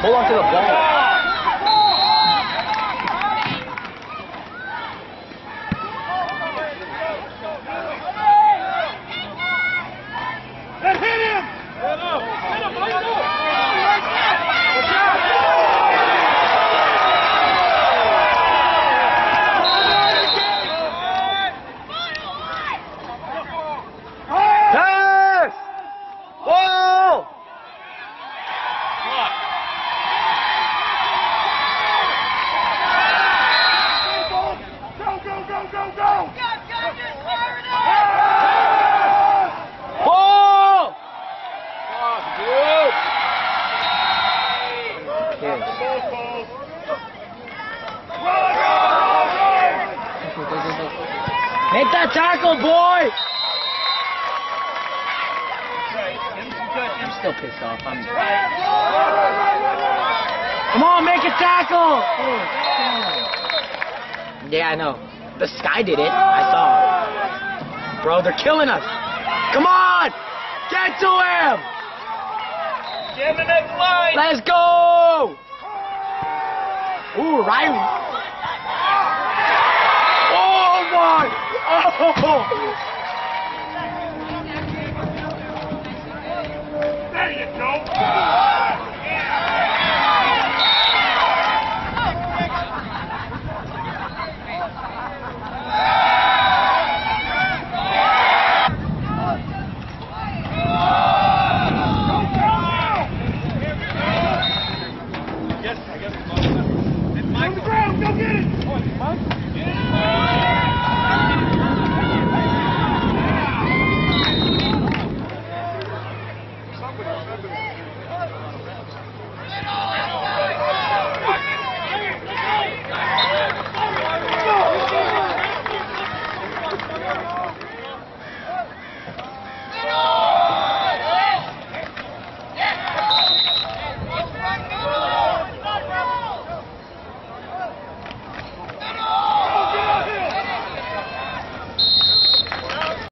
hold on to the ball. Hit him! Hit him! Hit him! Watch out! Pass! Ball! Go, go, go, go, go! Ball! Make that tackle, boy! I'm still pissed off. Come on, make a tackle! Yeah, I know. The Sky did it. I saw. Bro, they're killing us. Come on! Get to him! Get in the next line! Let's go! Ooh, Riley. Oh my! Oh!